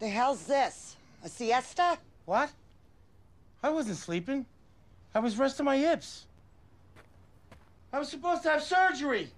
The hell's this? A siesta? What? I wasn't sleeping. I was resting my hips. I was supposed to have surgery.